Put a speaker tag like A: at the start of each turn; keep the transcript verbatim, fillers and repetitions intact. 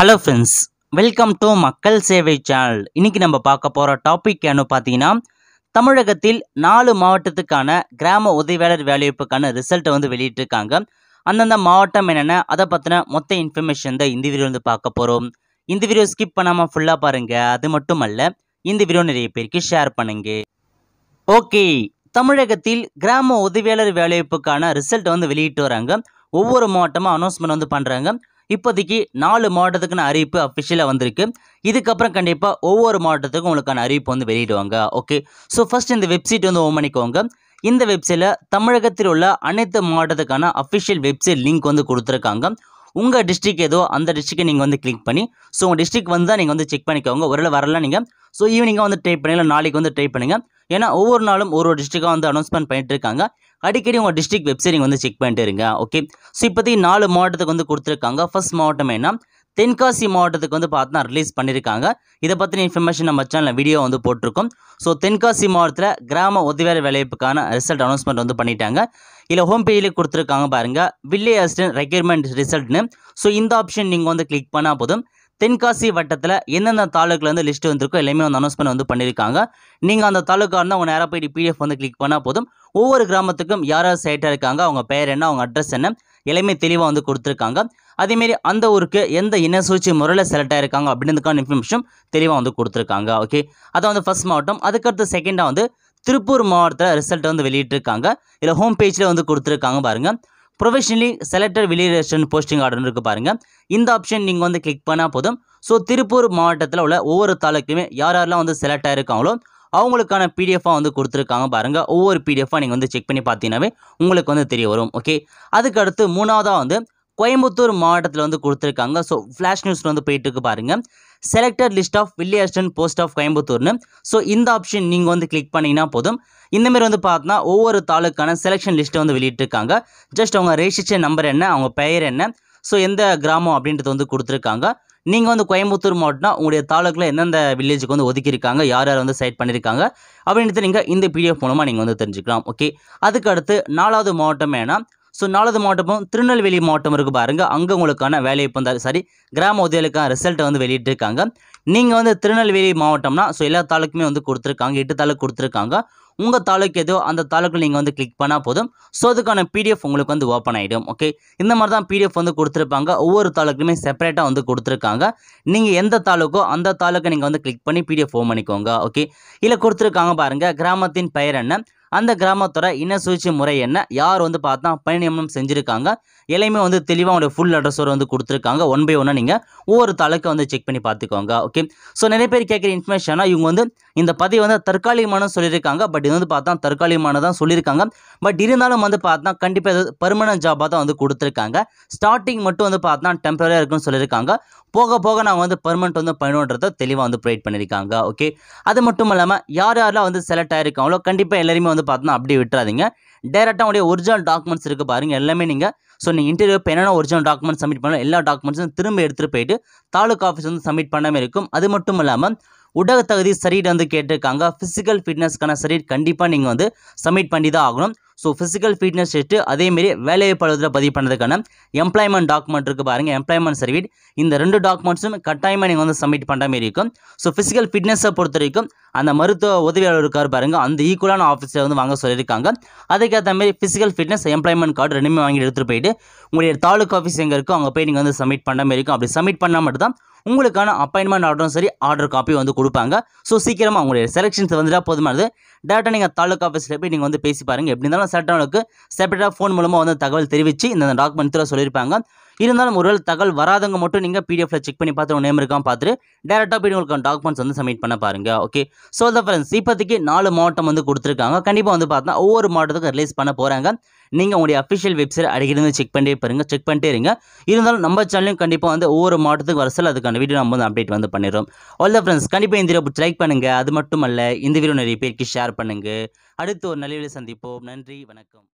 A: Hello friends, welcome to மக்கல்சேவை channel. இன்னைக்கு நம்ம பார்க்க போற டாபிக் என்ன பார்த்தீங்கன்னா, தமிழகத்தில் நாலு மாவட்டத்துக்கான கிராம உதவியாளர் வேலைவாய்ப்புக்கான ரிசல்ட் வந்து வெளியிட்டிருக்காங்க. அந்தந்த மாவட்டம் என்னென்ன அதை பத்தின மொத்த இன்ஃபர்மேஷன் தான் இந்த வீடியோ வந்து பார்க்க போறோம். இந்த வீடியோ ஸ்கிப் பண்ணாம ஃபுல்லா பாருங்க. அது மட்டும் அல்ல, இந்த வீடியோ நிறைய பேருக்கு ஷேர் பண்ணுங்க. ஓகே, தமிழகத்தில் கிராம உதவியாளர் வேலைவாய்ப்புக்கான ரிசல்ட் வந்து வெளியிட்டு வராங்க. ஒவ்வொரு மாவட்டமும் அனௌன்ஸ்மெண்ட் வந்து பண்றாங்க. இப்போதைக்கு நாலு மாவட்டத்துக்கான அறிவிப்பு அஃபிஷியலாக வந்திருக்கு. இதுக்கப்புறம் கண்டிப்பாக ஒவ்வொரு மாவட்டத்துக்கும் உங்களுக்கான அறிவிப்பு வந்து வெளியிடுவாங்க. ஓகே, ஸோ ஃபர்ஸ்ட் இந்த வெப்சைட் வந்து ஓப்பன் பண்ணிக்கோங்க. இந்த வெப்சைட்டில் தமிழகத்தில் உள்ள அனைத்து மாவட்டத்துக்கான அஃபிஷியல் வெப்சைட் லிங்க் வந்து கொடுத்துருக்காங்க. உங்கள் டிஸ்ட்ரிக் ஏதோ அந்த டிஸ்ட்ரிக்டை நீங்கள் வந்து கிளிக் பண்ணி ஸோ உங்கள் டிஸ்ட்ரிக் வந்து தான் நீங்கள் வந்து செக் பண்ணிக்கோங்க. ஒருவேளை வரலாம் நீங்கள் ஸோ ஈவினிங்காக வந்து ட்ரை பண்ணி நாளைக்கு வந்து ட்ரை பண்ணுங்கள். ஏன்னா ஒவ்வொரு நாளும் ஒரு ஒரு டிஸ்ட்ரிக்டாக வந்து அனௌன்ஸ்மெண்ட் பண்ணிட்டு இருக்காங்க. அடிக்கடி உங்கள் டிஸ்ட்ரிக் வெப்சைட் நீங்கள் வந்து செக் பண்ணிட்டு இருங்க. ஓகே, ஸோ இப்போதைக்கு நாலு மாவட்டத்துக்கு வந்து கொடுத்துருக்காங்க. ஃபர்ஸ்ட் மாவட்டம் என்ன, தென்காசி மாவட்டத்துக்கு வந்து பார்த்தா ரிலீஸ் பண்ணியிருக்காங்க. இதை பற்றின இன்ஃபர்மேஷன் நம்ம சேனலில் வீடியோ வந்து போட்டிருக்கோம். ஸோ தென்காசி மாவட்டத்தில் கிராம உதவியாளர் வேலைவாய்ப்புக்கான ரிசல்ட் அனௌன்ஸ்மெண்ட் வந்து பண்ணிட்டாங்க. இல்லை ஹோம் பேஜில் கொடுத்துருக்காங்க பாருங்கள், வில்லேஜ் அசிஸ்டன்ட் ரெக்யர்மெண்ட் ரிசல்ட்னு. ஸோ இந்த ஆப்ஷன் நீங்கள் வந்து கிளிக் பண்ணால் போதும் தென்காசி வட்டத்தில் எந்தெந்த தாலுக்கில் வந்து லிஸ்ட் வந்துருக்கோ எல்லாமே வந்து அனௌன்ஸ்மெண்ட் வந்து பண்ணியிருக்காங்க. நீங்கள் அந்த தாலுக்கா இருந்தால் உங்கள் நேராக போய் பிடிஎஃப் வந்து கிளிக் பண்ணால் போதும் ஒவ்வொரு கிராமத்துக்கும் யார் யார் சைட்டாக இருக்காங்க, அவங்க பெயர் என்ன, அவங்க அட்ரஸ் என்ன, எல்லாமே தெளிவாக வந்து கொடுத்துருக்காங்க. அதேமாரி அந்த ஊருக்கு எந்த இனசூழ்ச்சி முறையில் செலக்ட் ஆகிருக்காங்க அப்படின்றதுக்கான இன்ஃபர்மேஷன் தெளிவாக வந்து கொடுத்துருக்காங்க. ஓகே, அதை வந்து ஃபர்ஸ்ட் மாவட்டம். அதுக்கடுத்து செகண்டாக வந்து திருப்பூர் மாவட்டத்தில் ரிசல்ட் வந்து வெளியிட்டிருக்காங்க. இதில் ஹோம் பேஜில் வந்து கொடுத்துருக்காங்க பாருங்கள், professionally selected village posting order இருக்குது பாருங்கள். இந்த ஆப்ஷன் நீங்கள் வந்து கிளிக் பண்ணால் போதும் ஸோ திருப்பூர் மாவட்டத்தில் உள்ள ஒவ்வொரு தாலுக்குமே யார் யாரெல்லாம் வந்து செலக்ட் ஆகிருக்காங்களோ அவங்களுக்கான பிடிஎஃபாக வந்து கொடுத்துருக்காங்க பாருங்கள். ஒவ்வொரு பிடிஎஃபாக நீங்கள் வந்து செக் பண்ணி பார்த்தீங்கன்னாவே உங்களுக்கு வந்து தெரிய வரும். ஓகே, அதுக்கடுத்து மூணாவதாக வந்து கோயம்புத்தூர் மாவட்டத்தில் வந்து கொடுத்துருக்காங்க. ஸோ ஃப்ளாஷ் நியூஸ் வந்து போயிட்டு இருக்கு பாருங்கள், selected list of village assistant post of கோயம்புத்தூர்னு. ஸோ இந்த ஆப்ஷன் நீங்கள் வந்து கிளிக் பண்ணிங்கன்னா போதும் இந்தமாரி வந்து பார்த்தா ஒவ்வொரு தாலுக்கான செலெக்ஷன் லிஸ்ட்டை வந்து வெளியிட்டிருக்காங்க. ஜஸ்ட் அவங்க ரெஜிஸ்ட்ரேஷன் நம்பர் என்ன, அவங்க பெயர் என்ன, ஸோ எந்த கிராமம் அப்படின்றது வந்து கொடுத்துருக்காங்க. நீங்கள் வந்து கோயம்புத்தூர் மாவட்டம்னா உங்களுடைய தாலுக்கில் எந்தெந்த வில்லேஜுக்கு வந்து ஒதுக்கியிருக்காங்க, யார் யார் வந்து சைட் பண்ணியிருக்காங்க அப்படின்றது நீங்கள் இந்த பிடிஎஃப் மூலமாக நீங்கள் வந்து தெரிஞ்சுக்கலாம். ஓகே, அதுக்கு அடுத்து நாலாவது மாவட்டம் ஏன்னா ஸோ நாலாவது மாவட்டமும் திருநெல்வேலி மாவட்டம் இருக்குது பாருங்கள். அங்கே உங்களுக்கான வேலைவாய்ப்பு வந்து சாரி கிராம உதவிகளுக்கான ரிசல்ட்டை வந்து வெளியிட்டிருக்காங்க. நீங்கள் வந்து திருநெல்வேலி மாவட்டம்னா ஸோ எல்லா தாலுக்குமே வந்து கொடுத்துருக்காங்க, எட்டு தாலுக்கு கொடுத்துருக்காங்க. உங்கள் தாலுக்கு ஏதோ அந்த தாலுக்கில் நீங்கள் வந்து கிளிக் பண்ணால் போதும் ஸோ அதுக்கான பிடிஎஃப் உங்களுக்கு வந்து ஓப்பன் ஆகிடும். ஓகே, இந்த மாதிரி தான் பிடிஎஃப் வந்து கொடுத்துருப்பாங்க. ஒவ்வொரு தாலுக்குமே செப்பரேட்டாக வந்து கொடுத்துருக்காங்க. நீங்கள் எந்த தாலுக்கோ அந்த தாலுக்கை நீங்கள் வந்து கிளிக் பண்ணி பிடிஎஃப் ஓன் பண்ணிக்கோங்க. ஓகே, இல்லை கொடுத்துருக்காங்க பாருங்கள், கிராமத்தின் பெயர் என்ன, அந்த கிராமத்தோட இன சூழ்ச்சி முறை என்ன, யார் வந்து பார்த்தா பணி நியமனம் செஞ்சுருக்காங்க, எல்லாமே வந்து தெளிவாக உங்களுடைய ஃபுல் அட்ரஸோடு வந்து கொடுத்துருக்காங்க. ஒன் பை ஒன்னாக நீங்கள் ஒவ்வொரு தாலுக்கை வந்து செக் பண்ணி பார்த்துக்கோங்க. ஓகே, ஸோ நிறைய பேர் கேட்குற இன்ஃபர்மேஷனாக இவங்க வந்து இந்த பதிவு வந்து தற்காலிகமான சொல்லியிருக்காங்க. பட் இது வந்து பார்த்தா தற்காலிகமானதான் சொல்லியிருக்காங்க. பட் இருந்தாலும் வந்து பார்த்தா கண்டிப்பாக இது பர்மனன்ட் ஜாபாக தான் வந்து கொடுத்துருக்காங்க. ஸ்டார்டிங் மட்டும் வந்து பார்த்தா டெம்பரரியாக இருக்குன்னு சொல்லியிருக்காங்க. போக போக நாங்கள் வந்து பர்மனெண்ட் வந்து பண்ணுன்றதை தெளிவாக வந்து ப்ரொவைட் பண்ணியிருக்காங்க. ஓகே, அது மட்டும் இல்லாமல் யார் யாரெல்லாம் வந்து செலக்ட் ஆகிருக்காங்களோ கண்டிப்பாக எல்லாருமே வந்து பார்த்தா அப்படியே விட்டுறாதீங்க. டேரெக்டாக உடைய ஒரிஜினல் டாக்குமெண்ட்ஸ் இருக்குது பாருங்கள், எல்லாமே நீங்கள் ஸோ நீங்கள் இன்டர்வியூ இப்போ என்னென்ன ஒரிஜினல் டாக்குமெண்ட்ஸ் சப்மிட் பண்ணலாம் எல்லா டாக்குமெண்ட்ஸும் திரும்ப எடுத்துகிட்டு போயிட்டு தாலுக்கா ஆஃபீஸ் வந்து சப்மிட் பண்ணாமல் இருக்கும். அது மட்டும் இல்லாமல் உடல் தகுதி சர்டிஃபிகேட் வந்து கேட்டிருக்காங்க. ஃபிசிக்கல் ஃபிட்னஸ்க்கான சர்டிஃபிகேட் கண்டிப்பாக நீங்கள் வந்து சப்மிட் பண்ணி தான் ஆகணும். ஸோ ஃபிசிக்கல் ஃபிட்னஸ் டெஸ்ட்டு அதேமாரி வேலைவாய்ப்பு அலுவலகத்தில் பதிவு பண்ணுறதுக்கான எம்ப்ளாய்மெண்ட் டாக்குமெண்ட் இருக்குது பாருங்கள், எம்ப்ளாய்மெண்ட் சர்டிஃபிகேட். இந்த ரெண்டு டாக்குமெண்ட்ஸும் கட்டாயமாக நீங்கள் வந்து சப்மிட் பண்ணுற மாதிரி இருக்கும். ஸோ ஃபிசிக்கல் ஃபிட்னஸை பொறுத்த வரைக்கும் அந்த மருத்துவ உதவியாளர் இருக்கார் பாருங்கள், அந்த ஈக்குவலான ஆஃபீஸில் வந்து வாங்க சொல்லியிருக்காங்க. அதுக்கேற்ற மாதிரி ஃபிசிக்கல் ஃபிட்னஸ் எம்ப்ளாய்மெண்ட் கார்டு ரெண்டுமே வாங்கி எடுத்துகிட்டு போயிட்டு உங்களுடைய தாலுக்கா ஆஃபீஸ் எங்கே இருக்கோ அங்கே போய் நீங்கள் வந்து சப்மிட் பண்ண மாதிரி இருக்கும். அப்படி சப்மிட் பண்ணால் மட்டும் தான் உங்களுக்கான அப்பாயின்மெண்ட் ஆர்டரும் சரி ஆர்டர் காப்பி வந்து கொடுப்பாங்க. ஸோ சீக்கிரமாக உங்களுடைய செலெக்ஷன்ஸ் வந்துட்டால் போதுமானது. டேரெக்டாக நீங்கள் தாலுக்கா ஆஃபீஸில் போய் நீங்கள் வந்து பேசி பாருங்கள். எப்படி இருந்தாலும் செலக்டானவங்களுக்கு செப்பரேட்டாக ஃபோன் மூலமாக வந்து தகவல் தெரிவித்து இந்த டாக்குமெண்ட் சொல்லியிருப்பாங்க. இருந்தாலும் ஒருவேளை தகவல் வராதவங்க மட்டும் நீங்கள் பிடிஎஃப்ல செக் பண்ணி பார்த்து உங்கள் நேம் இருக்கான்னு பார்த்துட்டு டேரெக்டாக போய் உங்களுக்கு டாக்குமெண்ட்ஸ் வந்து சப்மிட் பண்ண பாருங்கள். ஓகே, ஸோ த ஃப்ரெண்ட்ஸ் இப்போதைக்கு நாலு மாவட்டம் வந்து கொடுத்துருக்காங்க. கண்டிப்பாக வந்து பார்த்தா ஒவ்வொரு மாவட்டத்துக்கும் ரிலீஸ் பண்ண போகிறாங்க. நீங்கள் உங்களுடைய அஃபிஷியல் வெப்சைட் அடிக்கடி வந்து செக் பண்ணிட்டே பாருங்கள், செக் பண்ணிட்டே இருங்க. இருந்தாலும் நம்ம சேனலையும் கண்டிப்பாக வந்து ஒவ்வொரு மாவட்டத்துக்கு வரசல் அதுக்கான வீடியோ நம்ம வந்து அப்டேட் வந்து பண்ணிடுறோம். ஆல் த ஃப்ரெண்ட்ஸ் கண்டிப்பாக இந்த வீடியோ பிடிச்சி லைக் பண்ணுங்கள். அது மட்டும் அல்ல இந்த வீடியோ நிறைய பேருக்கு ஷேர் பண்ணுங்கள். அடுத்து ஒரு நல்ல வீடியோ சந்திப்போம். நன்றி, வணக்கம்.